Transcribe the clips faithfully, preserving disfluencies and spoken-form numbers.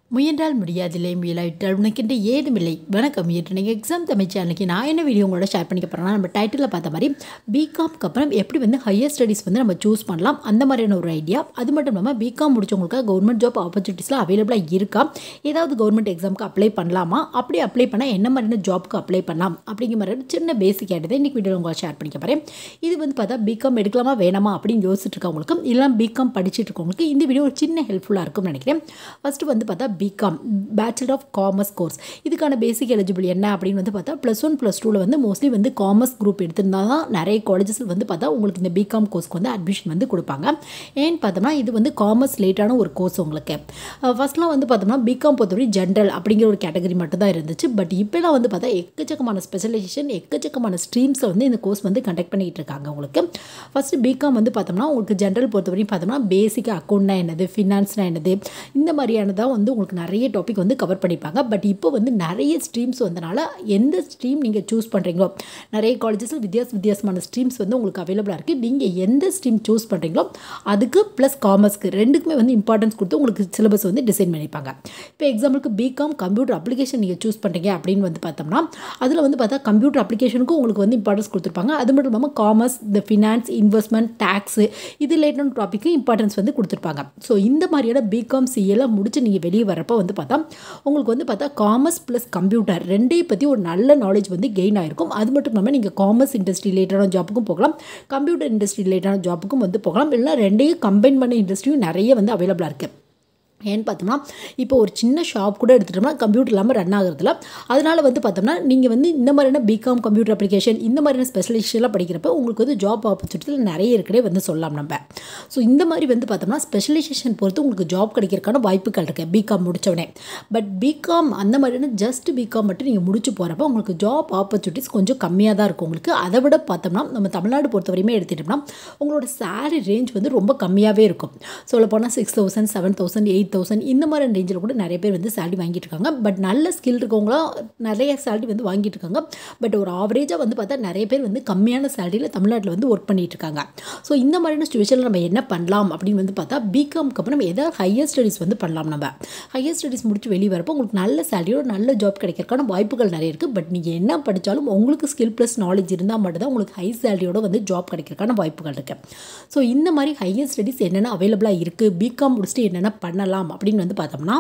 முயன்றால் முடியாதில்லை முயலாவிட்டால் உனக்கென்று ஏதுமில்லை. வணக்கம். இன்று நீங்கள் எக்ஸாம் தமிழ் சேனலுக்கு நான் என்ன வீடியோ உங்களோட ஷேர் பண்ணிக்க போகிறேன்னா, நம்ம டைட்டிலில் பார்த்த மாதிரி பிகாம்க்கு அப்புறம் எப்படி வந்து ஹையர் ஸ்டடீஸ் வந்து நம்ம சூஸ் பண்ணலாம், அந்த மாதிரியான ஒரு ஐடியா. அது மட்டும் இல்லாமல் பிகாம் முடிச்சவங்களுக்கு கவர்மெண்ட் ஜாப் ஆப்பர்ச்சுனிட்டிஸ்லாம் அவைலபிளாக இருக்கா, ஏதாவது கவர்மெண்ட் எக்ஸாமுக்கு அப்ளை பண்ணலாமா, அப்படி அப்ளை பண்ணால் என்ன மாதிரியான ஜாப்க்கு அப்ளை பண்ணலாம் அப்படிங்கிற மாதிரி சின்ன பேசிக் ஆகிடுது இன்றைக்கி வீடியோ உங்களை ஷேர் பண்ணிக்க போகிறேன். இது வந்து பார்த்தா பிகாம் எடுக்கலாமா வேணாமா அப்படின்னு யோசிச்சுட்டு இருக்கவங்களுக்கும் இல்லை பிகாம் படிச்சுட்டு இருக்கவங்களுக்கு இந்த வீடியோ ஒரு சின்ன ஹெல்ப்ஃபுல்லாக இருக்கும்னு நினைக்கிறேன். ஃபஸ்ட்டு வந்து பார்த்தா BCom bachelor of commerce course, இதுக்கான பேசிக் எலிஜிபிள் என்ன அப்படின்னு வந்து பார்த்தா ப்ளஸ் ஒன் ப்ளஸ் டூவில் வந்து மோஸ்ட்லி வந்து காமர்ஸ் குரூப் எடுத்திருந்தால் தான் நிறைய காலேஜஸில் வந்து பார்த்தா உங்களுக்கு இந்த பிகாம் கோர்ஸ்க்கு வந்து அட்மிஷன் வந்து கொடுப்பாங்க. ஏன்னு பார்த்தோம்னா இது வந்து காமர்ஸ் ரிலேட்டான ஒரு கோர்ஸ். உங்களுக்கு ஃபஸ்ட்லாம் வந்து பார்த்தோம்னா பிகாம் பொறுத்தவரை ஜென்ரல் அப்படிங்கிற ஒரு கேட்டகரி மட்டும் தான் இருந்துச்சு. பட் இப்போலாம் வந்து பார்த்தா எக்கச்சக்கமான ஸ்பெஷலைசேஷன் எக்கச்சக்கமான ஸ்ட்ரீம்ஸில் வந்து இந்த கோர்ஸ் வந்து கண்டக்ட் பண்ணிகிட்டு இருக்காங்க. உங்களுக்கு ஃபஸ்ட்டு பிகாம் வந்து பார்த்தோம்னா உங்களுக்கு ஜென்ரல் பொறுத்தவரையும் பார்த்தோம்னா பேசிக்காக அக்கௌண்ட்னா என்னது, ஃபினான்ஸ்னா என்னது, இந்த மாதிரியானதான் வந்து உங்களுக்கு நிறைய டாபிக் வந்து கவர் பண்ணிப்பாங்க. பட் இப்போ வந்து நிறைய ஸ்ட்ரீம்ஸ் வந்தனால எந்த ஸ்ட்ரீம் நீங்கள் சூஸ் பண்ணுறீங்களோ, நிறைய காலேஜஸில் வித்தியாச வித்தியாசமான ஸ்ட்ரீம்ஸ் வந்து உங்களுக்கு அவைலபிளாக இருக்குது. நீங்கள் எந்த ஸ்ட்ரீம் சூஸ் பண்ணுறீங்களோ அதுக்கு ப்ளஸ் காமர்ஸ்க்கு ரெண்டுக்குமே வந்து இம்பார்ட்டன்ஸ் கொடுத்து உங்களுக்கு சிலபஸ் வந்து டிசைன் பண்ணிப்பாங்க. இப்போ எக்ஸாம்பிளுக்கு பிகாம் கம்ப்யூட்டர் அப்ளிகேஷன் நீங்கள் சூஸ் பண்ணுறீங்க அப்படின்னு வந்து பார்த்தோம்னா அதில் வந்து பார்த்தா கம்ப்யூட்டர் அப்ளிகேஷனுக்கும் உங்களுக்கு வந்து இம்பார்ட்டன்ஸ் கொடுத்துருப்பாங்க. அது மட்டும் இல்லாமல் காமர்ஸ், இந்த ஃபினான்ஸ், இன்வெஸ்ட்மெண்ட், டேக்ஸு இது ரிலேட்டட் டாப்பிக்கு இம்பார்ட்டன்ஸ் வந்து கொடுத்துருப்பாங்க. ஸோ இந்த மாதிரியான பிகாம் சிஎல்லாம் முடிச்சு நீங்கள் வெளியே வரப்போ வந்து பார்த்தா உங்களுக்கு வந்து பார்த்தா காமர்ஸ் ப்ளஸ் கம்ப்யூட்டர் ரெண்டையும் பற்றி ஒரு நல்ல நாலேஜ் வந்து கெயின் ஆகிருக்கும். அது மட்டும் இல்லாமல் நீங்கள் காமர்ஸ் இண்டஸ்ட்ரி ரிலேட்டடான ஜாப்புக்கும் போகலாம், கம்ப்யூட்டர் இண்டஸ்ட்ரி ரிலேட்டடான ஜாப்புக்கும் வந்து போகலாம். இல்லைனா ரெண்டையும் கம்பைன் பண்ண இண்டஸ்ட்ரியும் நிறைய வந்து அவைலபிளாக இருக்குது. ஏன்னு பார்த்தோம்னா இப்போ ஒரு சின்ன ஷாப் கூட எடுத்துட்டோம்னா கம்ப்யூட்டர் இல்லாமல் ரன் ஆகுறதுல, அதனால் வந்து பார்த்தோம்னா நீங்கள் வந்து இந்த மாதிரியான பிகாம் கம்ப்யூட்டர் அப்ளிகேஷன் இந்த மாதிரியான ஸ்பெஷலைசேஷன்லாம் படிக்கிறப்ப உங்களுக்கு வந்து ஜாப் ஆப்பர்ச்சுனிட்டியில் நிறைய இருக்கிறே வந்து சொல்லலாம் நம்ம. ஸோ இந்த மாதிரி வந்து பார்த்தோம்னா ஸ்பெஷலைசேஷன் பொறுத்து உங்களுக்கு ஜாப் கிடைக்கிறதுக்கான வாய்ப்புகள் இருக்குது பிகாம் முடித்தவனே. பட் பிகாம் அந்த மாதிரியான ஜஸ்ட் பிகாம் மட்டும் நீங்கள் முடிச்சு போகிறப்ப உங்களுக்கு ஜாப் ஆப்பர்ச்சுனிட்டிஸ் கொஞ்சம் கம்மியாக தான் இருக்கும். உங்களுக்கு அதை விட பார்த்தோம்னா நம்ம தமிழ்நாடு பொறுத்தவரையுமே எடுத்துட்டோம்னா உங்களோட சேலரி ரேஞ்ச் வந்து ரொம்ப கம்மியாகவே இருக்கும். சொல்ல போனால் six thousand seven thousand eight thousand இந்த மாதிரி ரேஞ்சில் கூட நிறைய பேர் வந்து சேலரி வாங்கிட்டு இருக்காங்க. பட் நல்ல ஸ்கில் இருக்கவங்களாம் நிறைய சேலரி வந்து வாங்கிட்டு இருக்காங்க. பட் ஒரு ஆவரேஜாக வந்து பார்த்தா நிறைய பேர் வந்து கம்மியான சேலரியில் தமிழ்நாட்டில் வந்து ஒர்க் பண்ணிட்டு இருக்காங்க. ஸோ இந்த மாதிரியான சுச்சுவேஷனில் நம்ம என்ன பண்ணலாம் அப்படின்னு வந்து பார்த்தா பிகாம்க்கு அப்புறம் நம்ம எதாவது ஹையர் ஸ்டடீஸ் வந்து பண்ணலாம். நம்ம ஹையர் ஸ்டடீஸ் முடிச்சு வெளியே வரப்போ உங்களுக்கு நல்ல சேலரியோட நல்ல ஜாப் கிடைக்கிறதுக்கான வாய்ப்புகள் நிறைய இருக்குது. பட் நீங்கள் என்ன படித்தாலும் உங்களுக்கு ஸ்கில் ப்ளஸ் நாலேஜ் இருந்தால் மட்டும்தான் உங்களுக்கு ஹை சேலரியோட வந்து ஜாப் கிடைக்கிறதுக்கான வாய்ப்புகள் இருக்குது. ஸோ இந்த மாதிரி ஹையர் ஸ்டடீஸ் என்னென்ன அவைலபிளாக இருக்குது, பிகாம் முடிச்சுட்டு என்னென்ன பண்ணலாம் அப்படின்னு வந்து பார்த்தோம்னா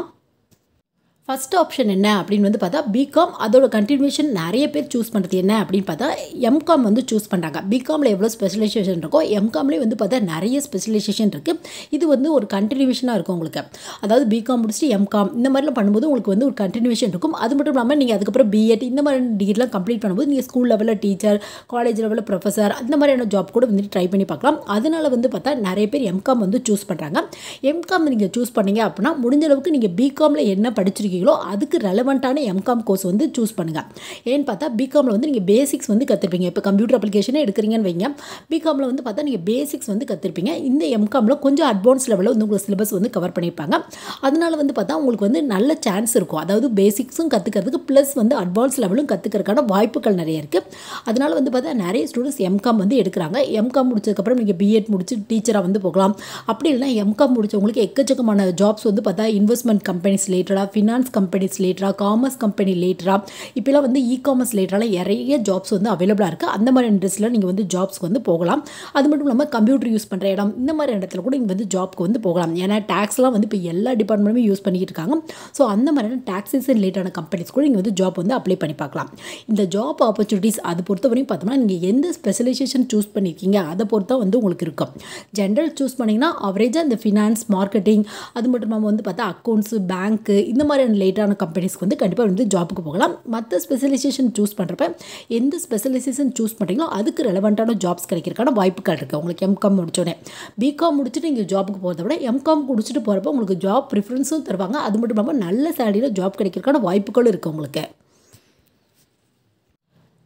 ஃபஸ்ட் ஆப்ஷன் என்ன அப்படின்னு வந்து பார்த்தா பிகாம் அதோட கண்டினியூஷன் நிறைய பேர் சூஸ் பண்ணுறது என்ன அப்படின்னு பார்த்தா எம்காம் வந்து சூஸ் பண்ணுறாங்க. பிகாமில் எவ்வளோ ஸ்பெஷலைசேஷன் இருக்கோ எம்காம்லேயே வந்து பார்த்தா நிறைய ஸ்பெஷலைசேஷன் இருக்குது. இது வந்து ஒரு கண்டினியூஷனாக இருக்கும் உங்களுக்கு. அதாவது பிகாம் முடிச்சுட்டு எம்காம் இந்த மாதிரிலாம் பண்ணும்போது உங்களுக்கு வந்து ஒரு கண்டினியூஷன் இருக்கும். அது மட்டும் இல்லாமல் நீங்கள் அதுக்கப்புறம் பிஎட் இந்த மாதிரி டிகிரிலாம் கம்ப்ளீட் பண்ணும்போது நீங்கள் ஸ்கூல் லெவலில் டீச்சர், காலேஜ் லெவலில் ப்ரொஃபஸர் அந்த மாதிரியான ஜாப் கூட வந்து ட்ரை பண்ணி பார்க்கலாம். அதனால் வந்து பார்த்தா நிறைய பேர் எம்காம் வந்து சூஸ் பண்ணுறாங்க. எம்காம் நீங்கள் சூஸ் பண்ணீங்க அப்படின்னா முடிஞ்ச அளவுக்கு நீங்கள் பிகாமில் என்ன படிச்சிருக்கீங்க அதுக்கு ரெலவெண்ட்டான எம்காம் கோர்ஸ் வந்து சூஸ் பண்ணுங்கள். ஏன்னு பார்த்தா பிகாமில் வந்து நீங்கள் பேசிக்ஸ் வந்து கற்றுருப்பீங்க. இப்போ கம்ப்யூட்டர் அப்ளிகேஷனே எடுக்கிறீங்கன்னு வைங்க, பிகாமில் வந்து பார்த்தா நீங்கள் பேசிக்ஸ் வந்து கற்றுருப்பீங்க. இந்த எம்காமில் கொஞ்சம் அட்வான்ஸ் லெவலில் வந்து உங்களுக்கு சிலபஸ் வந்து கவர் பண்ணியிருப்பாங்க. அதனால வந்து பார்த்தா உங்களுக்கு வந்து நல்ல சான்ஸ் இருக்கும். அதாவது பேசிக்ஸும் கற்றுக்கிறதுக்கு ப்ளஸ் வந்து அட்வான்ஸ் லெவலும் கற்றுக்கிறதுக்கான வாய்ப்புகள் நிறைய இருக்குது. அதனால வந்து பார்த்தா நிறைய ஸ்டூடெண்ட்ஸ் எம்காம் வந்து எடுக்கிறாங்க. எம்காம் முடிச்சதுக்கப்புறம் நீங்கள் பிஎட் முடிச்சு டீச்சராக வந்து போகலாம். அப்படி இல்லைனா எம்காம் முடிச்சவங்களுக்கு எக்கச்சக்கமான ஜாப்ஸ் வந்து பார்த்தா இன்வெஸ்ட்மெண்ட் கம்பெனிஸ் ரிலேட்டடாக, ஃபினான்ஸ் கம்பெனிஸ் லேட்டரா, காமர்ஸ் கம்பெனி லேட்டரா, இப்போலாம் வந்து இ காமர்ஸ் லேட்டரால நிறைய ஜாப்ஸ் வந்து அவைலபிளாக இருக்குது. அந்த மாதிரி இண்டஸ்ட்ரியில் நீங்கள் வந்து ஜாப்ஸ்க்கு வந்து போகலாம். அது மட்டும் இல்லாமல் கம்ப்யூட்டர் யூஸ் பண்ணுற இடம் இந்த மாதிரி இடத்துல கூட நீங்கள் வந்து ஜாப்க்கு வந்து போகலாம். ஏன்னா டேக்ஸ்லாம் வந்து இப்போ எல்லா டிபார்ட்மெண்ட்டுமே யூஸ் பண்ணிக்கிட்டு இருக்காங்க. ஸோ அந்த மாதிரியான டாக்ஸேஷன் ரிலேட்டான கம்பெனிஸ் கூட நீங்கள் வந்து ஜாப் வந்து அப்ளை பண்ணி பார்க்கலாம். இந்த ஜாப் ஆப்பர்ச்சுனிட்டிஸ் அது பொறுத்தவரையும் பார்த்தோம்னா நீங்கள் எந்த ஸ்பெஷலைசேஷன் சூஸ் பண்ணியிருக்கீங்க அதை பொறுத்தா வந்து உங்களுக்கு இருக்கும். ஜென்ரல் சூஸ் பண்ணிங்கன்னா அவரேஜாக இந்த ஃபினான்ஸ், மார்க்கெட்டிங் அது மட்டும் இல்லாமல் வந்து பார்த்தா அக்கௌண்ட்ஸு, பேங்க்கு இந்த மாதிரியான லேட்டான கம்பெனிஸ்க்கு வந்து கண்டிப்பாக வந்து ஜாப்புக்கு போகலாம். மற்ற ஸ்பெஷலைசேஷன் சூஸ் பண்ணுறப்ப எந்த ஸ்பெஷலைசேஷன் சூஸ் பண்ணுறீங்களோ அதுக்கு ரெலவெண்ட்டான ஜாப்ஸ் கிடைக்கிறதுக்கான வாய்ப்புகள் இருக்குது. உங்களுக்கு எம்காம் முடிச்சோடனே பிகாம் முடிச்சுட்டு நீங்கள் ஜாப்புக்கு போகிறத விட எம்காம் முடிச்சுட்டு போகிறப்ப உங்களுக்கு ஜாப் ப்ரிஃபரன்ஸும் தருவாங்க. அது மட்டும் இல்லாமல் நல்ல சேலரியில் ஜாப் கிடைக்கிறதுக்கான வாய்ப்புகளும் இருக்குது உங்களுக்கு.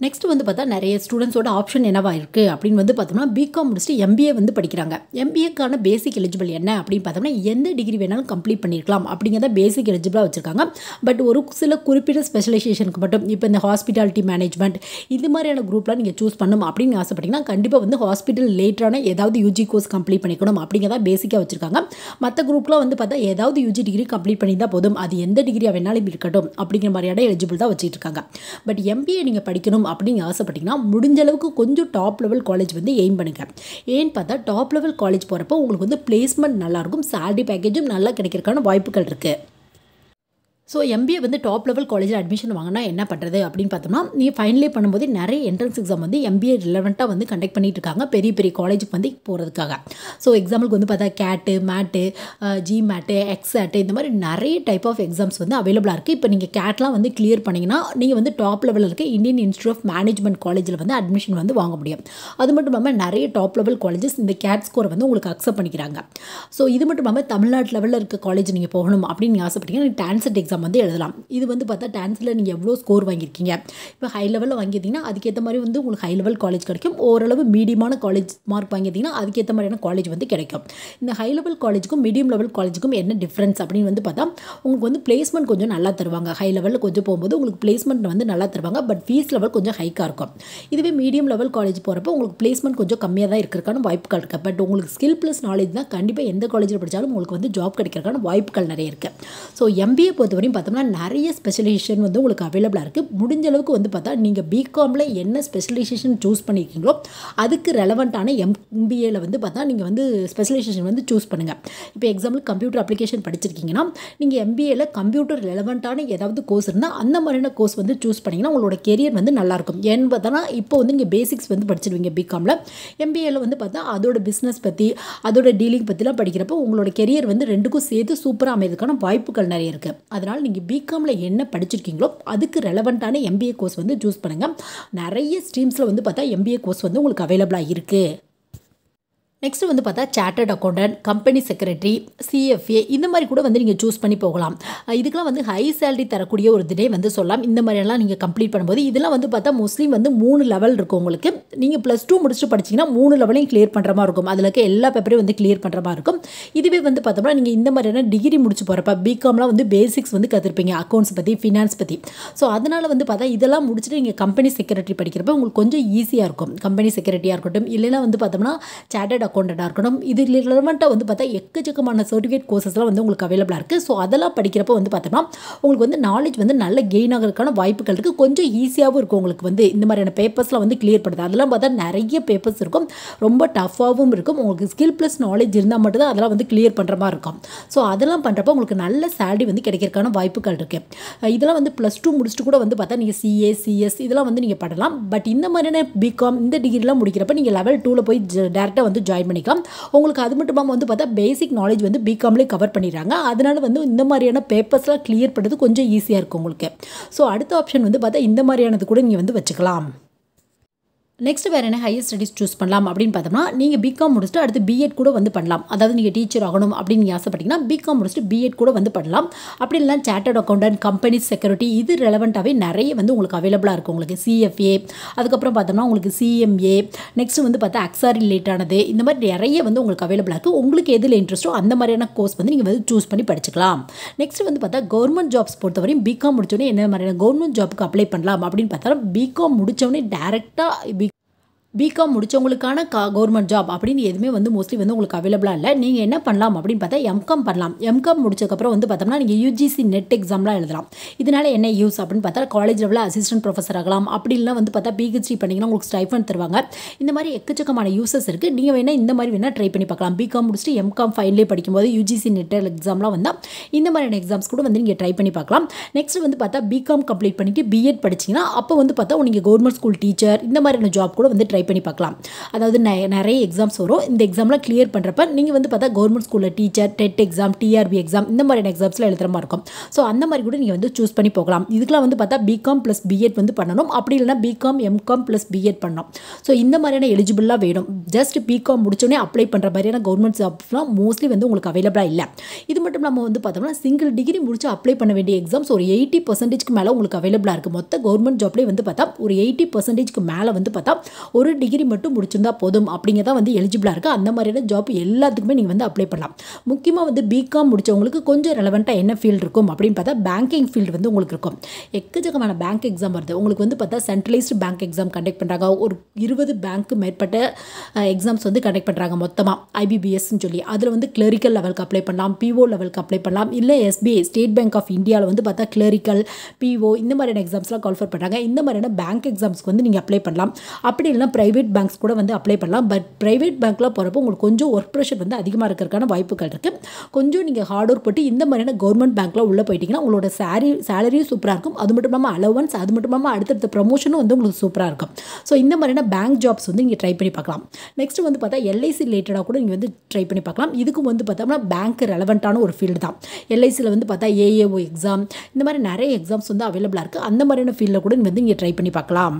நெக்ஸ்ட் வந்து பார்த்தா நிறைய ஸ்டூடெண்ட்ஸோட ஆப்ஷன் என்னவா இருக்குது அப்படின்னு வந்து பார்த்தோம்னா பிகாம் முடிச்சுட்டு எம்பிஏ வந்து படிக்கிறாங்க. எம்பிஏக்கான பேசிக் எலிஜிபிள் என்ன அப்படின்னு பார்த்தோம்னா எந்த டிகிரி வேணாலும் கம்ப்ளீட் பண்ணியிருக்கலாம் அப்படிங்கிறத பேசிக் எலிஜிபிளாக வச்சுருக்காங்க. பட் ஒரு சில குறிப்பிட்ட ஸ்பெஷலைசேஷனுக்கு மட்டும் இப்போ இந்த ஹாஸ்பிட்டாலிட்டி மேனேஜ்மெண்ட் இது மாதிரியான குரூப்லாம் நீங்கள் சூஸ் பண்ணணும் அப்படின்னு ஆசைப்பட்டீங்கன்னா கண்டிப்பாக வந்து ஹாஸ்பிட்டல் ரிலேட்டடான ஏதாவது யூஜி கோர்ஸ் கம்ப்ளீட் பண்ணிக்கணும் அப்படிங்கிறத பேசிக்காக வச்சுருக்காங்க. மற்ற குரூப்லாம் வந்து பார்த்தா ஏதாவது யூஜி டிகிரி கம்ப்ளீட் பண்ணி தான் போதும், அது எந்த டிகிரியாக வேணாலும் இருக்கட்டும் அப்படிங்கிற மாதிரியான எலிஜிபிள் தான் வச்சுட்டு இருக்காங்க. பட் எம்பிஏ நீங்கள் படிக்கணும் அப்படின்னு ஆசைப்பட்டீங்கன்னா முடிஞ்ச அளவுக்கு கொஞ்சம் டாப் லெவல் காலேஜ் வந்து எய்ம் பண்ணுங்க. ஏன்னு பார்த்தா டாப் லெவல் காலேஜ் போகிறப்போ உங்களுக்கு வந்து பிளேஸ்மெண்ட் நல்லாயிருக்கும், சேலரி பேக்கேஜும் நல்லா கிடைக்கிறதுக்கான வாய்ப்புகள் இருக்குது. ஸோ எம்பிஏ வந்து டாப் லெவல் காலேஜில் அட்மிஷன் வாங்கினா என்ன பண்ணுறது அப்படின்னு பார்த்தோம்னா நீங்கள் ஃபைனலே பண்ணும்போது நிறைய என்ட்ரன்ஸ் எக்ஸாம் வந்து எம்பிஏ ரிலவெண்ட்டாக வந்து கண்டக்ட் பண்ணிட்டு இருக்காங்க பெரிய பெரிய காலேஜுக்கு வந்து போகிறதுக்காக. ஸோ எக்ஸாம்பிளுக்கு வந்து பார்த்தா கேட்டு மேட்டு ஜி மேட்டு எக்ஸாட்டு இந்த மாதிரி நிறைய டைப் ஆஃப் எக்ஸாம்ஸ் வந்து அவைலபிளாக இருக்குது. இப்போ நீங்கள் கேட்லாம் வந்து கிளியர் பண்ணிங்கன்னா நீங்கள் வந்து டாப் லெவலில் இருக்க இந்தியன் இன்ஸ்டியூட் ஆஃப் மேனேஜ்மெண்ட் காலேஜில் வந்து அட்மிஷன் வந்து வாங்க முடியும். அது மட்டும் இல்லாமல் நிறைய டாப் லெவல் காலேஜஸ் இந்த கேட் ஸ்கோரை வந்து உங்களுக்கு அக்செப்ட் பண்ணிக்கிறாங்க. ஸோ இது மட்டும் இல்லாமல் தமிழ்நாட்டு லெவலில் இருக்க காலேஜ் நீங்கள் போகணும் அப்படின்னு நீங்கள் ஆசைப்பட்டீங்கன்னா நீங்கள் டான்செட் எக்ஸாம் வந்து எழுதலாம். இது வந்து பார்த்தா டான்ஸில் நீங்கள் எவ்வளோ ஸ்கோர் வாங்கியிருக்கீங்க, இப்போ ஹை லெவலில் வாங்கியிருந்தீங்கன்னா அதுக்கேற்ற மாதிரி வந்து உங்களுக்கு ஹை லெவல் காலேஜ் கிடைக்கும். ஓரளவு மீடியமான காலேஜ் மார்க் வாங்கியிருந்தீங்கன்னா அதுக்கேற்ற மாதிரியான காலேஜ் வந்து கிடைக்கும். இந்த ஹை லெவல் காலேஜுக்கும் மீடியம் லெவல் காலேஜுக்கும் என்ன டிஃப்ரென்ஸ் அப்படின்னு வந்து பார்த்தா உங்களுக்கு வந்து பிளேஸ்மெண்ட் கொஞ்சம் நல்லா தருவாங்க. ஹை லெவலில் கொஞ்சம் போகும்போது உங்களுக்கு பிளேஸ்மெண்ட் வந்து நல்லா தருவாங்க, பட் ஃபீஸ் லெவல் கொஞ்சம் ஹைக்காக இருக்கும். இதுவே மீடியம் லெவல் காலேஜ் போகிறப்போ உங்களுக்கு பிளேஸ்மெண்ட் கொஞ்சம் கம்மியாக தான் இருக்கிறதுக்கான வாய்ப்புகள் இருக்குது. பட் உங்களுக்கு ஸ்கில் ப்ளஸ் நாலேஜ் தான் கண்டிப்பாக எந்த காலேஜில் படித்தாலும் உங்களுக்கு வந்து ஜாப் கிடைக்கிறதுக்கான வாய்ப்புகள் நிறைய இருக்குது. ஸோ எம்பிஏ பொறுத்தவரையும் பார்த்தோம்னா நிறைய ஸ்பெஷலைசேஷன் வந்து உங்களுக்கு அவைலபிளாக இருக்குது. முடிஞ்ச அளவுக்கு வந்து பார்த்தா நீங்கள் பிகாமில் என்ன ஸ்பெஷலைசேஷன் சூஸ் பண்ணியிருக்கீங்களோ அதுக்கு ரெலவெண்ட்டான எம்பிஏல வந்து பார்த்தா நீங்கள் வந்து ஸ்பெஷலைசேஷன் வந்து சூஸ் பண்ணுங்கள். இப்போ எக்ஸாம்பிள் கம்ப்யூட்டர் அப்ளிகேஷன் படிச்சிருக்கீங்கன்னா நீங்கள் எம்பிஏல கம்ப்யூட்டர் ரெலவெண்ட்டான ஏதாவது கோர்ஸ் இருந்தால் அந்த மாதிரியான கோர்ஸ் வந்து சூஸ் பண்ணிங்கன்னா உங்களோட கெரியர் வந்து நல்லாயிருக்கும். ஏன்னு பார்த்தோன்னா இப்போ வந்து நீங்கள் பேசிக்ஸ் வந்து படிச்சிருவீங்க பிகாமில். எம்பிஏல வந்து பார்த்தா அதோட பிஸ்னஸ் பற்றி அதோட டீலிங் பற்றிலாம் படிக்கிறப்போ உங்களோட கெரியர் வந்து ரெண்டுக்கும் சேர்த்து சூப்பராக அமைறதுக்கான வாய்ப்புகள் நிறைய இருக்குது. அதனால் நீங்கள் பிகாமில் என்ன படிச்சிருக்கீங்களோ அதுக்கு ரெலவெண்ட்டான எம்பிஏ கோர்ஸ் வந்து சூஸ் பண்ணுங்கள். நிறைய ஸ்ட்ரீம்ஸில் வந்து பார்த்தா எம்பிஏ கோர்ஸ் வந்து உங்களுக்கு அவைலபிளாக இருக்குது. நெக்ஸ்ட் வந்து பார்த்தா chartered accountant, company secretary, CFA இந்த மாதிரி கூட வந்து நீங்கள் சூஸ் பண்ணி போகலாம். இதுக்கெலாம் வந்து ஹை சேலரி தரக்கூடிய ஒரு திடே வந்து சொல்லலாம். இந்த மாதிரியெல்லாம் நீங்கள் கம்ப்ளீட் பண்ணும்போது இதெல்லாம் வந்து பார்த்தா மோஸ்ட்லி வந்து மூணு லெவல் இருக்கும் உங்களுக்கு. நீங்கள் ப்ளஸ் டூ முடிச்சுட்டு படிச்சிங்கன்னா மூணு லெவலையும் கிளியர் பண்ணுற மாதிரி இருக்கும். அதில் இருக்க எல்லா பேப்பரையும் வந்து கிளியர் பண்ணுற மாதிரி இருக்கும். இதுவே வந்து பார்த்தோம்னா நீங்கள் இந்த மாதிரியான டிகிரி முடிச்சு போகிறப்ப பிகாம்லாம் வந்து பேசிக்ஸ் வந்து கற்றுருப்பீங்க, அக்கௌண்ட்ஸ் பற்றி ஃபினான்ஸ் பற்றி. ஸோ அதனால் வந்து பார்த்தா இதெல்லாம் முடிச்சுட்டு நீங்கள் கம்பெனி செக்ரட்டரி படிக்கிறப்ப உங்களுக்கு கொஞ்சம் ஈஸியாக இருக்கும். கம்பெனி செக்ரட்டரியாக இருக்கட்டும், இல்லைன்னா வந்து பார்த்தோம்னா சார்ட்டர்ட் அக்கௌண்டண்டாக இருக்கணும். இது ரிலவெண்ட்டாக வந்து பார்த்தா எக்கச்சக்கமான சர்டிஃபிகேட் கோர்சஸ்லாம் வந்து உங்களுக்கு அவைலபிளாக இருக்குது. ஸோ அதெல்லாம் படிக்கிறப்போ வந்து பார்த்தோம்னா உங்களுக்கு வந்து நாலேஜ் வந்து நல்ல கெயின் ஆகிறதுக்கான வாய்ப்புகள் இருக்குது. கொஞ்சம் ஈஸியாகவும் இருக்கும் உங்களுக்கு வந்து இந்த மாதிரியான பேப்பர்ஸ்லாம் வந்து கிளியர் பண்ணுறது. அதெல்லாம் பார்த்தா நிறைய பேப்பர்ஸ் இருக்கும், ரொம்ப டஃப்பாகவும் இருக்கும். உங்களுக்கு ஸ்கில் ப்ளஸ் நாலேஜ் இருந்தால் மட்டும்தான் அதெல்லாம் வந்து கிளியர் பண்ணுற மாதிரி இருக்கும். ஸோ அதெல்லாம் பண்ணுறப்போ உங்களுக்கு நல்ல சேலரி வந்து கிடைக்கிறதுக்கான வாய்ப்புகள் இருக்குது. இதெல்லாம் வந்து ப்ளஸ் டூ முடிச்சுட்டு கூட வந்து பார்த்தா நீங்கள் சிஏ சிஎஸ் இதெல்லாம் வந்து நீங்கள் பண்ணலாம். பட் இந்த மாதிரியான பிகாம் இந்த டிகிரிலாம் முடிக்கிறப்ப நீங்கள் லெவல் டூவில் போய் டேரெக்டாக வந்து ஜாயின் பண்ணிக்கலாம். உங்களுக்கு அது மட்டும் இல்லாமல் வந்து பார்த்தா பேசிக் நாலேஜ் வந்து பிகாம்லேயே கவர் பண்ணிடுறாங்க. அதனால வந்து இந்த மாதிரியான பேப்பர்ஸ்லாம் கிளியர் பண்ணுறது கொஞ்சம் ஈஸியாக இருக்கும் உங்களுக்கு. ஸோ அடுத்த ஆப்ஷன் வந்து பார்த்தா இந்த மாதிரியானது கூட நீங்கள் வந்து வச்சுக்கலாம். நெக்ஸ்ட் வேறு என்ன ஹையர் ஸ்டடீஸ் சூஸ் பண்ணலாம் அப்படின்னு பார்த்தோம்னா நீங்கள் பிகாம் முடிச்சுட்டு அடுத்து பிஎட் கூட வந்து பண்ணலாம். அதாவது நீங்கள் டீச்சர் ஆகணும் அப்படின்னு நீங்கள் ஆசைப்பட்டீங்கன்னா பிகாம் முடிச்சுட்டு பிஎட் கூட வந்து பண்ணலாம். அப்படி இல்லைனா சார்ட்டர்ட் அக்கௌண்டன்ட், கம்பெனி செக்யூரிட்டி இது ரெலவெண்ட்டாகவே நிறைய வந்து உங்களுக்கு அவைலபிளாக இருக்கும். உங்களுக்கு சிஎஃப்ஏ, அதுக்கப்புறம் பார்த்தோம்னா உங்களுக்கு சிஎம்ஏ, நெக்ஸ்ட் வந்து பார்த்தா அக்ஸார் ரிலேட்டானது இந்த மாதிரி நிறைய வந்து உங்களுக்கு அவைலபிளாக இருக்குது. உங்களுக்கு எதில் இன்ட்ரெஸ்ட்டோ அந்த மாதிரியான கோர்ஸ் வந்து நீங்கள் வந்து சூஸ் பண்ணி படிச்சுக்கலாம். நெக்ஸ்ட் வந்து பார்த்தா கவர்மெண்ட் ஜாப்ஸ் பொறுத்தவரையும் பிகாம் முடிச்சோடனே என்ன மாதிரியான கவர்மெண்ட் ஜாப்புக்கு அப்ளை பண்ணலாம் அப்படின்னு பார்த்தா பிகாம் முடித்தோடனே டேரெக்டாக பி பிகாம் முடித்தவங்களுக்கான கா கவர்மெண்ட் ஜாப் அப்படின்னு எதுவுமே வந்து மோஸ்ட்லி வந்து உங்களுக்கு அவைலபிளாக இல்லை. நீங்கள் என்ன பண்ணலாம் அப்படின்னு பார்த்தா எம்காம் பண்ணலாம். எம்காம் முடிச்சதுக்கப்புறம் வந்து பார்த்தோம்னா நீங்கள் யூஜிசி நெட் எக்ஸாம்லாம் எழுதலாம். இதனால் என்ன யூஸ் அப்படின்னு பார்த்தா காலேஜ் லெவலில் அசிஸ்டன்ட் ப்ரொஃபஸர் ஆகலாம். அப்படி இல்லை வந்து பார்த்தா பிஹெச்டி பண்ணிங்கன்னா உங்களுக்கு ஸ்டைஃபண்ட் தருவாங்க. இந்த மாதிரி எக்கச்சக்கமான யூசஸ் இருக்குது. நீங்கள் வேணால் இந்த மாதிரி வேணால் ட்ரை பண்ணி பார்க்கலாம். பிகாம் முடிச்சுட்டு எம்காம் ஃபைனலே படிக்கும்போது யூஜிசி நெட் எக்ஸாம்லாம் வந்தால் இந்த மாதிரியான எக்ஸாம்ஸ் கூட வந்து நீங்கள் ட்ரை பண்ணி பார்க்கலாம். நெக்ஸ்ட் வந்து பார்த்தா பிகாம் கம்ப்ளீட் பண்ணிவிட்டு பிஎட் படிச்சிங்கன்னா அப்போ வந்து பார்த்தா நீங்கள் கவர்மெண்ட் ஸ்கூல் டீச்சர் இந்த மாதிரியான ஜாப் கூட வந்து ட்ரை ட்ரை பண்ணி பார்க்கலாம். அதாவது நிறைய எக்ஸாம்ஸ் வரும். இந்த எக்ஸாம்லாம் கிளியர் பண்ணுறப்ப நீங்கள் வந்து பார்த்தா கவர்மெண்ட் ஸ்கூலில் teacher, TET exam, TRB exam இந்த மாதிரியான எக்ஸாம்ஸில் எழுதுகிற மாதிரி இருக்கும். ஸோ அந்த மாதிரி கூட நீங்கள் வந்து சூஸ் பண்ணி போகலாம். இதுக்கெலாம் வந்து பார்த்தா பிகாம் ப்ளஸ் பிஎட் வந்து பண்ணணும். அப்படி இல்லைனா பிகாம் எம்காம் ப்ளஸ் பிஎட் பண்ணணும். ஸோ இந்த மாதிரியான எலிஜிபிளாக வேணும். ஜஸ்ட் பிகாம் முடிச்சோடனே அப்ளை பண்ணுற மாதிரியான கவர்மெண்ட் ஜாப்ஸ்லாம் மோஸ்ட்லி வந்து உங்களுக்கு அவைலபிளாக இல்லை. இது மட்டும் நம்ம வந்து பார்த்தோம்னா சிங்கிள் டிகிரி முடிச்சு அப்ளை பண்ண வேண்டிய எக்ஸாம்ஸ் ஒரு எயிட்டி பர்சன்டேஜ்க்கு மேலே உங்களுக்கு அவைலபிளாக இருக்குது. மொத்த கவர்மெண்ட் ஜாப்லேயே வந்து பார்த்தா ஒரு எயிட்டி பர்சன்டேஜ்க்கு மேலே வந்து பார்த்தா ஒரு டிகிரி மட்டும் முடிச்சிருந்தா போதும் அப்படிங்கிறதா வந்து எலிஜிபிளாக இருக்குது. அந்த மாதிரியான ஜாப் எல்லாத்துக்குமே நீங்கள் வந்து அப்ளை பண்ணலாம். முக்கியமாக வந்து பிகாம் முடிச்சவங்களுக்கு கொஞ்சம் ரெலவெண்ட்டாக என்ன ஃபீல்டு இருக்கும் அப்படின்னு பார்த்தா பேங்கிங் ஃபீல்டு வந்து உங்களுக்கு இருக்கும். எக்கச்சக்கமான பேங்க் எக்ஸாம் வருது. உங்களுக்கு வந்து பார்த்தா சென்ட்ரலைஸ்டு பேங்க் எக்ஸாம் கண்டக்ட் பண்ணுறாங்க. ஒரு இருபது பேங்க்கு மேற்பட்ட எக்ஸாம்ஸ் வந்து கண்டக்ட் பண்ணுறாங்க மொத்தமாக ஐபிபிஎஸ்ன்னு சொல்லி. அதில் வந்து கிளரிக்கல் லெவலுக்கு அப்ளை பண்ணலாம், பிஓ லெவலுக்கு அப்ளை பண்ணலாம். இல்லை எஸ்பிஐ ஸ்டேட் பேங்க் ஆஃப் இந்தியாவில் வந்து பார்த்தா கிளரிக்கல், பிஓ இந்த மாதிரியான எக்ஸாம்ஸ்லாம் கால்ஃபர் பண்ணுறாங்க. இந்த மாதிரியான பேங்க் எக்ஸாம்ஸ்க்கு வந்து நீங்கள் அப்ளை பண்ணலாம். அப்படி இல்லைனா ப்ரைவேட் பேங்க்ஸ் கூட வந்து அப்ளை பண்ணலாம். பட் ப்ரைவேட் பேங்க்கில் போகிறப்போ உங்களுக்கு கொஞ்சம் ஒர்க் ப்ரெஷர் வந்து அதிகமாக இருக்கிறதுக்கான வாய்ப்புகள் இருக்குது. கொஞ்சம் நீங்கள் ஹார்ட் ஒர்க் போட்டு இந்த மாதிரியான கவர்மெண்ட் பேங்க்கில் உள்ளே போயிட்டீங்கன்னா உங்களோட சாரி சேலரியும் சூப்பராக இருக்கும். அது மட்டும் இல்லாமல் அலவன்ஸ், அது மட்டும் இல்லாமல் அடுத்தடுத்த ப்ரமோஷனும் வந்து உங்களுக்கு சூப்பராக இருக்கும். ஸோ இந்த மாதிரியான பேங்க் ஜாப்ஸ் வந்து நீங்கள் ட்ரை பண்ணி பார்க்கலாம். நெக்ஸ்ட் வந்து பார்த்தா எல்ஐசி ரிலேட்டடாக கூட நீங்கள் வந்து ட்ரை பண்ணி பார்க்கலாம். இதுக்கும் வந்து பார்த்தோம்னா பேங்க் ரெலவெண்ட்டான ஒரு ஃபீல்டு தான். எல்ஐசியில் வந்து பார்த்தா ஏஏஓ எக்ஸாம் இந்த மாதிரி நிறைய எக்ஸாம்ஸ் வந்து அவைலபிளாக இருக்குது. அந்த மாதிரியான ஃபீல்டில் கூட நீங்கள் வந்து இங்கே ட்ரை பண்ணி பார்க்கலாம்.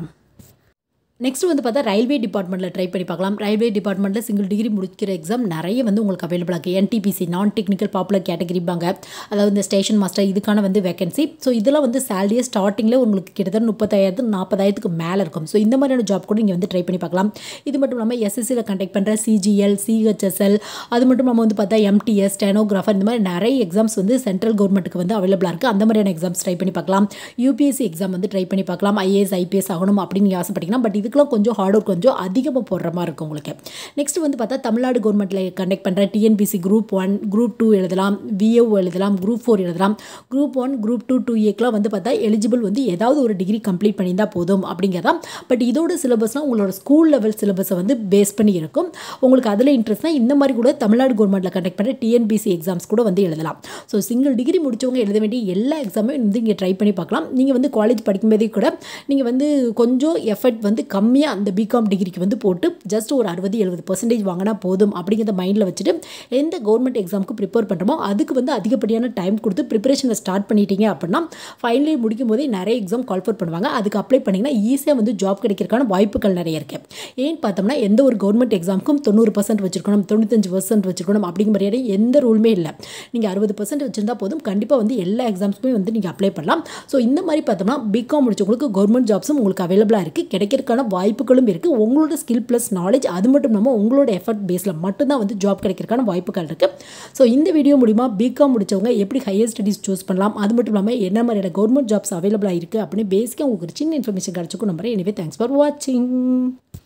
நெக்ஸ்ட் வந்து பார்த்தா ரயில்வே டிபார்ட்மெண்ட்டில் ட்ரை பண்ணி பார்க்கலாம். ரயில்வே டிபார்ட்மெண்ட்டில் சிங்கிள் டிகிரி முடிக்கிற எக்ஸாம் நிறைய வந்து உங்களுக்கு அவைலபிளாக இருக்குது. என்டிபிசி நான் டெக்னிக்கல் பாப்புலர் கேட்டகரிப்பாங்க. அதாவது இந்த ஸ்டேஷன் மாஸ்டர் இதுக்கான வந்து வேகன்சி. ஸோ இதெல்லாம் வந்து சேலரியே ஸ்டார்டிங்கில் உங்களுக்கு கிட்டத்தட்ட முப்பத்தாயிரத்து நாற்பதாயிரத்துக்கு மேலே இருக்கும். ஸோ இந்த மாதிரியான ஜாப் கூட நீங்கள் வந்து ட்ரை பண்ணி பார்க்கலாம். இது மட்டும் இல்லாமல் எஸ்எஸ்சியில் கண்டக்ட் பண்ணுற சிஜிஎல், சிஹெச்எஸ்எல் அது மட்டும் நம்ம வந்து பார்த்தா எம்டிஎஸ், ஸ்டெனோகிராஃபர் இந்த மாதிரி நிறைய எக்ஸாம்ஸ் வந்து சென்ட்ரல் கவர்மெண்ட்டுக்கு வந்து அவைலபிளாக இருக்குது. அந்த மாதிரியான எக்ஸாம்ஸ் ட்ரை பண்ணி பார்க்கலாம். யூபிஎஸ்சி எக்ஸாம் வந்து ட்ரை பண்ணி பார்க்கலாம். ஐஏஎஸ், ஐபிஎஸ் ஆகணும் அப்படின்னு நீங்கள் ஆசைப்பட்டீங்கன்னா. பட் இது கொஞ்சம் ஹார்ட் ஒர்க் கொஞ்சம் அதிகமாக போடுற மாதிரி இருக்கும் உங்களுக்கு. நெக்ஸ்ட் வந்து பார்த்தா தமிழ்நாடு கவர்மெண்ட்டில் கண்டக்ட் பண்ணுற TNPSC group one, group two எழுதலாம், விஏஓ எழுதலாம், குரூப் ஃபோர் எழுதலாம். Group one, group two, two ஏக்கெலாம் வந்து பார்த்தா எலிஜிபிள் வந்து ஏதாவது ஒரு டிகிரி கம்ப்ளீட் பண்ணியிருந்தால் போதும் அப்படிங்கிறதான். பட் இதோட சிலபஸ்னால் உங்களோட ஸ்கூல் லெவல் சிலபஸை வந்து பேஸ் பண்ணி இருக்கும். உங்களுக்கு அதில் இன்ட்ரெஸ்ட்னா இந்த மாதிரி கூட தமிழ்நாடு கவர்மெண்ட்டில் கண்டக்ட் பண்ணுற டிஎன்பிசி எக்ஸாம்ஸ் கூட வந்து எழுதலாம். ஸோ சிங்கிள் டிகிரி முடிச்சவங்க எழுத வேண்டிய எல்லா எக்ஸாமே வந்து இங்கே ட்ரை பண்ணி பார்க்கலாம். நீங்கள் வந்து காலேஜ் படிக்கும்போதே கூட நீங்கள் வந்து கொஞ்சம் எஃபர்ட் வந்து கம்மியாக அந்த பிகாம் டிகிரிக்கு வந்து போட்டு ஜஸ்ட் ஒரு அறுபது எழுபது பர்சன்டேஜ் வாங்கினா போதும் அப்படிங்கிறத மைண்டில் வச்சுட்டு எந்த கவர்மெண்ட் எக்ஸாமுக்கு ப்ரிப்பேர் பண்ணுறோமோ அதுக்கு வந்து அதிகப்படியான டைம் கொடுத்து ப்ரிப்பரேஷனை ஸ்டார்ட் பண்ணிட்டீங்க அப்படின்னா ஃபைனல் இயர் முடிக்கும் போதே நிறைய எக்ஸாம் கால்ஃபர் பண்ணுவாங்க. அதுக்கு அப்ளை பண்ணிங்கன்னா ஈஸியாக வந்து ஜாப் கிடைக்கிறதுக்கான வாய்ப்புகள் நிறைய இருக்குது. ஏன்னு பார்த்தோம்னா எந்த ஒரு கவர்மெண்ட் எக்ஸாமுக்கும் தொண்ணூறு பர்சன்ட் வச்சுருக்கணும், தொண்ணூத்தஞ்சு பர்சன்ட் வச்சுருக்கணும் அப்படிங்கிற மாதிரியான எந்த ரூலுமே இல்லை. நீங்கள் அறுபது பர்சன்ட் வச்சுருந்தா போதும், கண்டிப்பாக வந்து எல்லா எக்ஸாம்ஸுமே வந்து நீங்கள் அப்ளை பண்ணலாம். ஸோ இந்த மாதிரி பார்த்தோம்னா பிகாம் முடிச்சவங்களுக்கு கவர்மெண்ட் ஜாப்ஸும் உங்களுக்கு அவைலபிளாக இருக்குது, கிடைக்கிறதுக்கான வாய்ப்புகளும் இருக்குது. உங்களோட ஸ்கில் ப்ளஸ் நாலேஜ் அது மட்டும் இல்லாமல் உங்களோட எஃபர்ட் பேஸில் மட்டும்தான் வந்து ஜாப் கிடைக்கிறதுக்கான வாய்ப்புகள் இருக்குது. ஸோ இந்த வீடியோ மூலிமா பிகாம் முடிச்சவங்க எப்படி ஹையர் ஸ்டடீஸ் சூஸ் பண்ணலாம், அது மட்டும் இல்லாமல் என்ன மாதிரியான கவர்மெண்ட் ஜாப்ஸ் அவைலபிளாக இருக்குது அப்படின்னு பேசிக்காக உங்களுக்கு ஒரு சின்ன இன்ஃபர்மேஷன் கிடச்சிக்கும் நம்புறேன். எனிவே தேங்க்ஸ் ஃபார் வாட்சிங்.